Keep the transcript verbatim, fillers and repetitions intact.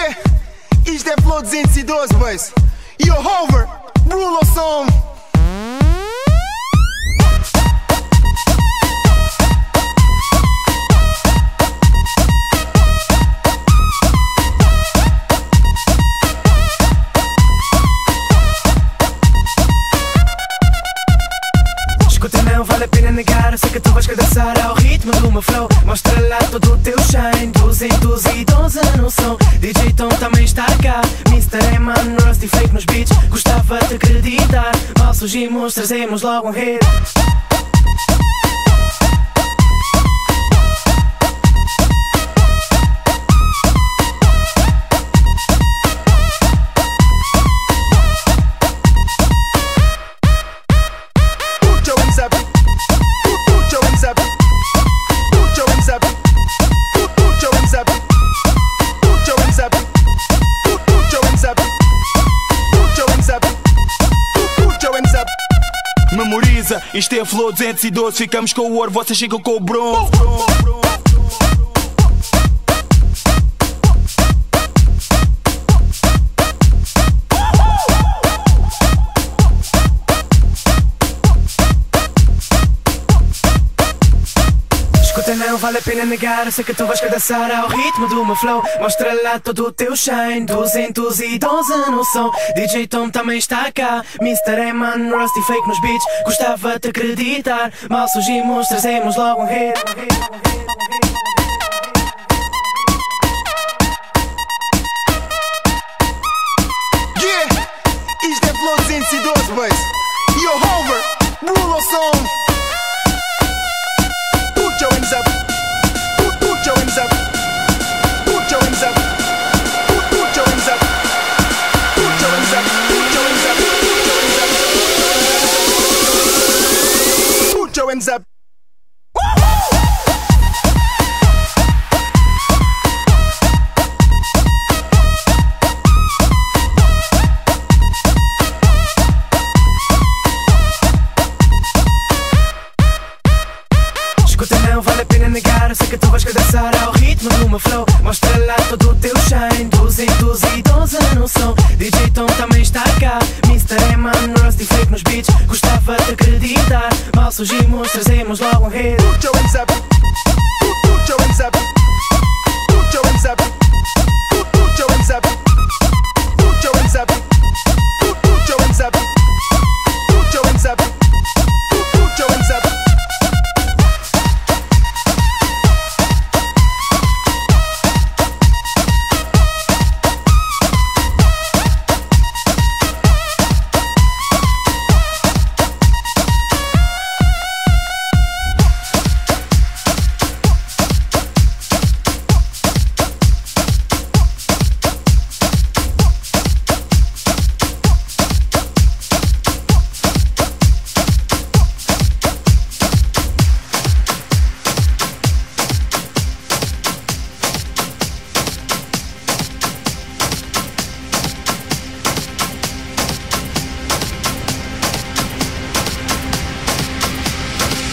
quê? Isto é Flow duzentos e doze, boys. E o Hover, Bruno Som. Escuta, não vale a pena negar, eu sei que tu vais cadeçar ao ritmo do meu flow. Mostra lá todo o teu shine, duzentos e doze no som. D J Tom também está cá, mister Eman, Rusty Fake nos beats. Gostava de acreditar, mal surgimos, trazemos logo um hit. Memoriza, isto é Flow duzentos e doze. Ficamos com o ouro, vocês ficam com o bronze. Escuta, não vale a pena negar, eu sei que tu vais cadeçar ao ritmo do meu flow. Mostra lá todo o teu shine, duzentos e doze no som. D J Tom também está cá, mister Eman, Rusty Fake nos beats. Gostava de acreditar, mal surgimos, trazemos logo um hit.